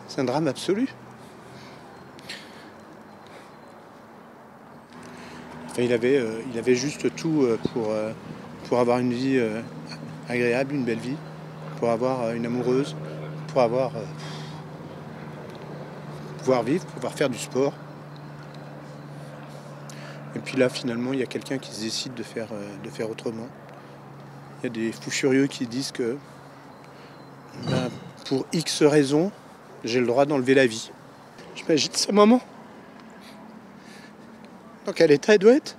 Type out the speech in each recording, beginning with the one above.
C'est un drame absolu. Enfin, il avait juste tout pour avoir une vie agréable, une belle vie, pour avoir une amoureuse, pour pouvoir vivre, pouvoir faire du sport. Et puis là, finalement, il y a quelqu'un qui se décide de faire autrement. Il y a des fous furieux qui disent que pour X raisons, j'ai le droit d'enlever la vie. J'imagine sa maman. Dans quel état elle doit être?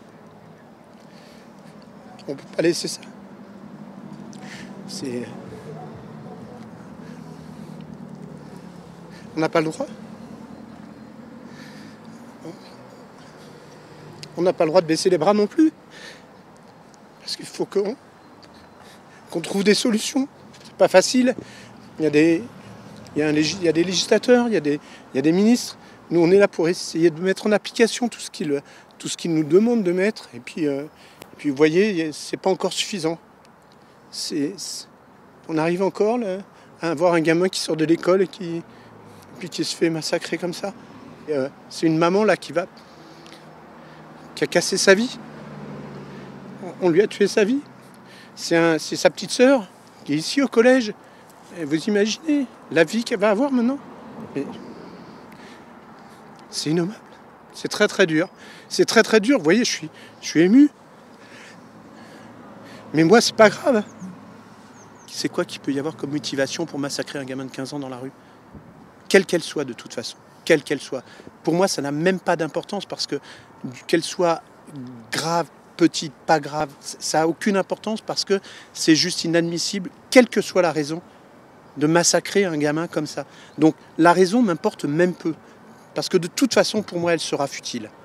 On peut pas laisser ça. On n'a pas le droit. On n'a pas le droit de baisser les bras non plus. Parce qu'il faut qu'on trouve des solutions. C'est pas facile. Il y a des législateurs, il y a des ministres. Nous, on est là pour essayer de mettre en application tout ce qu'ils nous demandent de mettre. Et puis vous voyez, c'est pas encore suffisant. On arrive encore là, à avoir un gamin qui sort de l'école et qui se fait massacrer comme ça. C'est une maman là qui a cassé sa vie. On lui a tué sa vie. C'est sa petite sœur qui est ici au collège. Et vous imaginez la vie qu'elle va avoir maintenant? C'est innommable. C'est très très dur. C'est très très dur. Vous voyez, je suis ému. Mais moi, c'est pas grave. C'est quoi qu'il peut y avoir comme motivation pour massacrer un gamin de 15 ans dans la rue? Quelle qu'elle soit, de toute façon. Quelle qu'elle soit. Pour moi, ça n'a même pas d'importance parce que qu'elle soit grave, petite, pas grave, ça n'a aucune importance parce que c'est juste inadmissible, quelle que soit la raison, de massacrer un gamin comme ça. Donc la raison m'importe même peu. Parce que de toute façon, pour moi, elle sera futile.